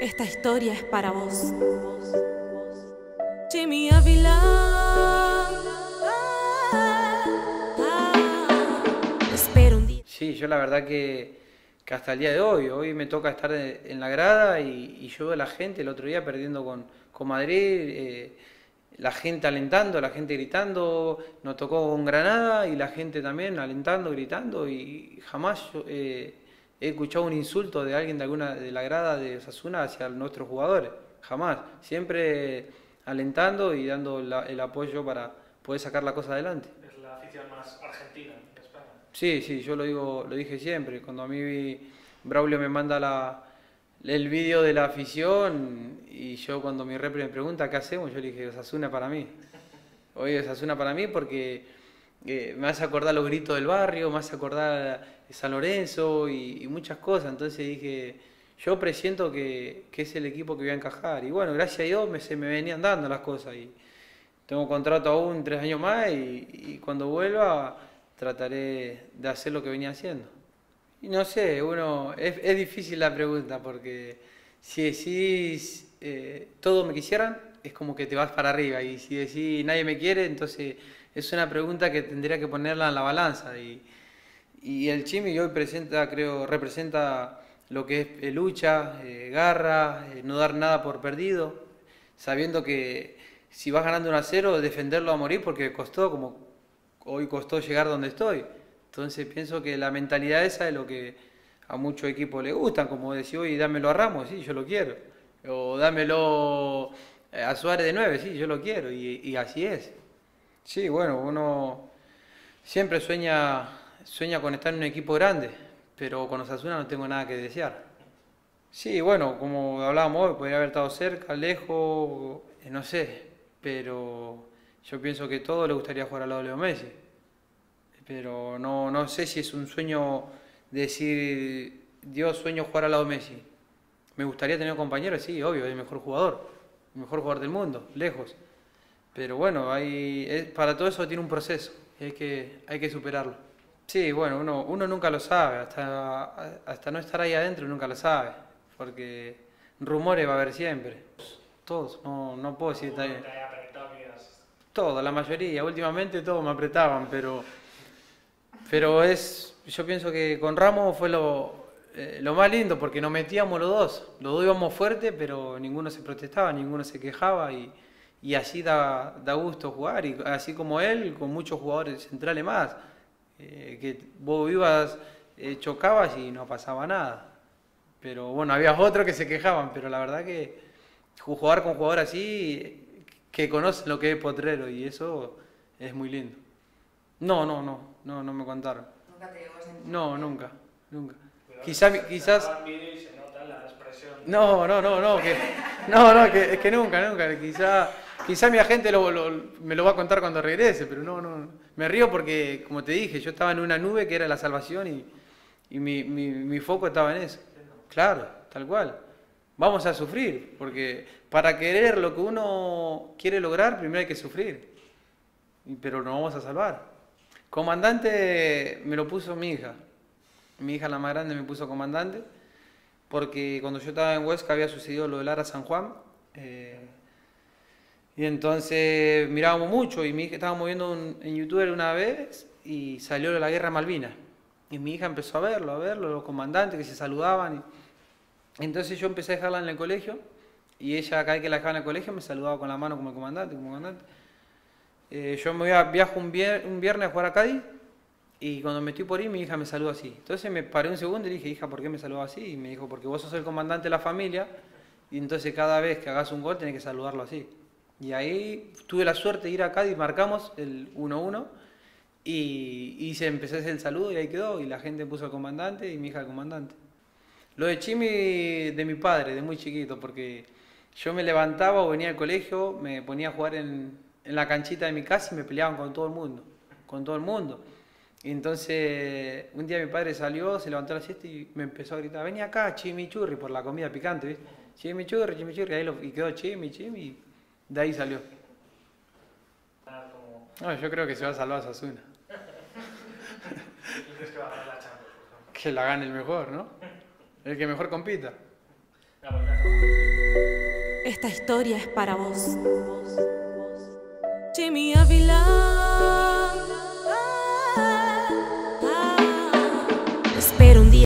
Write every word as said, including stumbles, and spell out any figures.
Esta historia es para vos. Jimmy Ávila. Espero un día. Sí, yo la verdad que, que hasta el día de hoy, hoy me toca estar en la grada y, y yo veo a la gente, el otro día perdiendo con, con Madrid, eh, la gente alentando, la gente gritando, nos tocó con Granada y la gente también alentando, gritando y jamás yo, eh, he escuchado un insulto de alguien de alguna de la grada de Osasuna hacia nuestros jugadores, jamás, siempre alentando y dando la, el apoyo para poder sacar la cosa adelante. Es la afición más argentina de España. Sí, sí, yo lo digo, lo dije siempre, cuando a mí Braulio me manda la, el vídeo de la afición y yo cuando mi repre me pregunta qué hacemos, yo le dije Osasuna para mí. Hoy Osasuna para mí porque eh, me hace acordar los gritos del barrio, me hace acordar San Lorenzo y, y muchas cosas, entonces dije, yo presiento que, que es el equipo que voy a encajar. Y bueno, gracias a Dios me, se me venían dando las cosas y tengo contrato aún tres años más y, y cuando vuelva trataré de hacer lo que venía haciendo. Y no sé, uno es, es difícil la pregunta porque si decís eh, todos me quisieran, es como que te vas para arriba y si decís nadie me quiere, entonces es una pregunta que tendría que ponerla en la balanza y, y el Chimi hoy presenta, creo, representa lo que es eh, lucha, eh, garra, eh, no dar nada por perdido, sabiendo que si vas ganando uno a cero, defenderlo a morir porque costó, como hoy costó llegar donde estoy. Entonces pienso que la mentalidad esa es lo que a muchos equipos les gustan, como decir, oye, dámelo a Ramos, sí, yo lo quiero. O dámelo a Suárez de nueve, sí, yo lo quiero. Y, y así es. Sí, bueno, uno siempre sueña, sueña con estar en un equipo grande, pero con Osasuna no tengo nada que desear. Sí, bueno, como hablábamos hoy, podría haber estado cerca, lejos, no sé, pero yo pienso que a todos les gustaría jugar al lado de Leo Messi. Pero no, no sé si es un sueño decir, Dios, sueño jugar al lado de Messi. Me gustaría tener compañeros, sí, obvio, es el mejor jugador, el mejor jugador del mundo, lejos. Pero bueno, hay, es, para todo eso tiene un proceso, y hay que, hay que superarlo. Sí, bueno, uno, uno nunca lo sabe, hasta, hasta no estar ahí adentro nunca lo sabe, porque rumores va a haber siempre. Todos, no, no puedo decir... ¿Te haya apretado, todos, la mayoría, últimamente todos me apretaban, pero... Pero es, yo pienso que con Ramos fue lo, eh, lo más lindo porque nos metíamos los dos, los dos íbamos fuerte, pero ninguno se protestaba, ninguno se quejaba y, y así da, da gusto jugar, y así como él, con muchos jugadores centrales más, eh, que vos ibas, eh, chocabas y no pasaba nada. Pero bueno, había otros que se quejaban, pero la verdad que jugar con jugadores así, que conocen lo que es potrero y eso es muy lindo. No, no, no, no, no me contaron. ¿Nunca te llegó a sentir? No, nunca, nunca. Cuidado, Quizá, se, quizás... Se vídeo y se nota la expresión. No, no, no, no, que, no, no, que, es que nunca, nunca. Quizá, quizá mi agente lo, lo, me lo va a contar cuando regrese, pero no, no. Me río porque, como te dije, yo estaba en una nube que era la salvación y, y mi, mi, mi foco estaba en eso. Claro, tal cual. Vamos a sufrir, porque para querer lo que uno quiere lograr, primero hay que sufrir. Pero nos vamos a salvar. Comandante me lo puso mi hija. Mi hija, la más grande, me puso comandante porque cuando yo estaba en Huesca había sucedido lo del Ara San Juan. Eh, y entonces mirábamos mucho y mi hija estábamos viendo un, en YouTube una vez y salió la guerra Malvinas. Y mi hija empezó a verlo, a verlo, los comandantes que se saludaban. Y, entonces yo empecé a dejarla en el colegio y ella, cada vez que la dejaba en el colegio, me saludaba con la mano como el comandante, como comandante. Eh, yo me voy a, viajo un, vier, un viernes a jugar a Cádiz y cuando me estoy por ir mi hija me saludó así. Entonces me paré un segundo y le dije, hija, ¿por qué me saludó así? Y me dijo, porque vos sos el comandante de la familia y entonces cada vez que hagas un gol tenés que saludarlo así. Y ahí tuve la suerte de ir a Cádiz, marcamos el uno uno y, y se empezó a hacer el saludo y ahí quedó y la gente puso el comandante y mi hija el comandante. Lo de Chimi de mi padre, de muy chiquito, porque yo me levantaba o venía al colegio, me ponía a jugar en... en la canchita de mi casa y me peleaban con todo el mundo, con todo el mundo. Y entonces un día mi padre salió, se levantó a la siesta y me empezó a gritar, vení acá, chimichurri, por la comida picante, ¿viste? Chimichurri, chimichurri, ahí lo, y quedó chimi, chimi, y de ahí salió. No, yo creo que se va a salvar Osasuna. ¿Quién crees que va a ganar la Champions? Que la gane el mejor, ¿no? El que mejor compita. La voy a acabar. Esta historia es para vos. Jimmy Ávila.